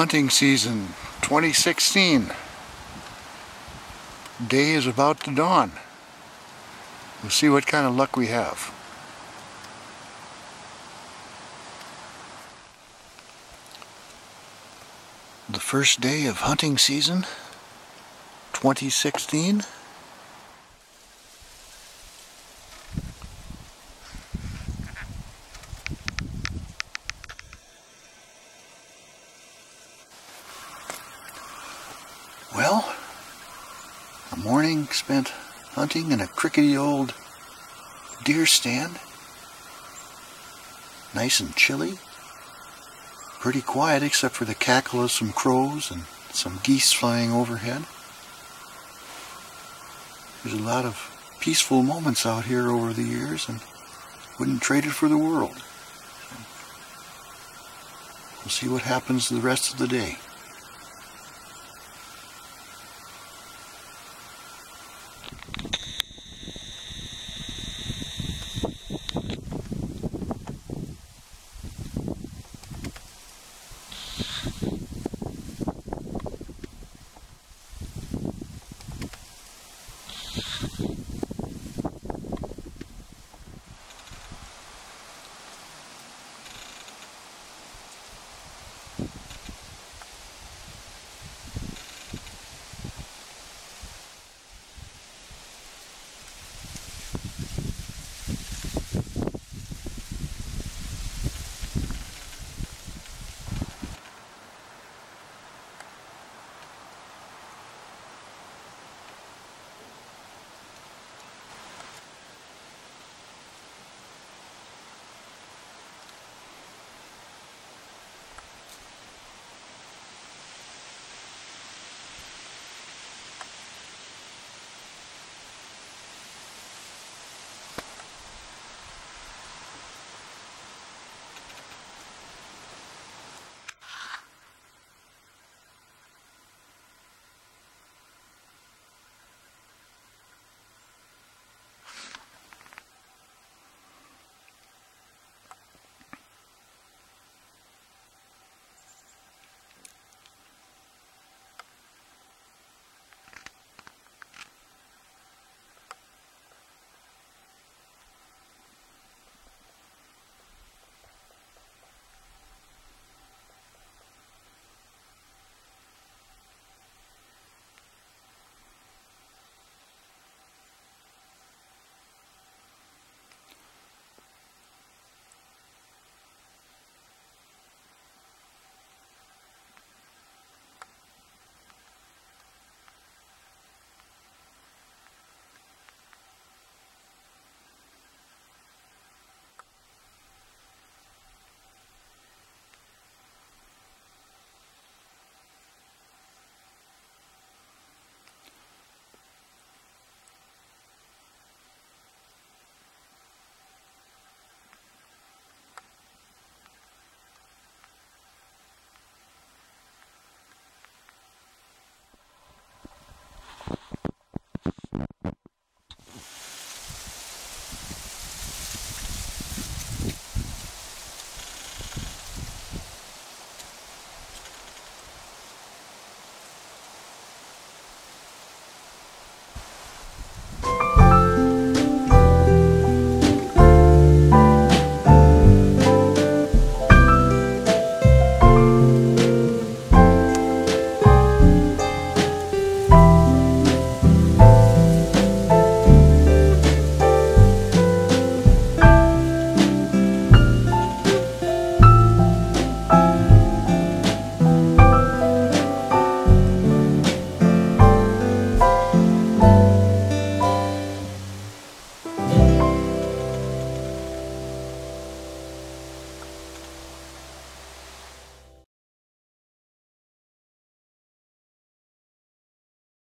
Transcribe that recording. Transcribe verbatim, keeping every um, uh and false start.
Hunting season twenty sixteen. Day is about to dawn. We'll see what kind of luck we have. The first day of hunting season twenty sixteen. Well, a morning spent hunting in a crickety old deer stand. Nice and chilly. Pretty quiet except for the cackle of some crows and some geese flying overhead. There's a lot of peaceful moments out here over the years and wouldn't trade it for the world. We'll see what happens the rest of the day.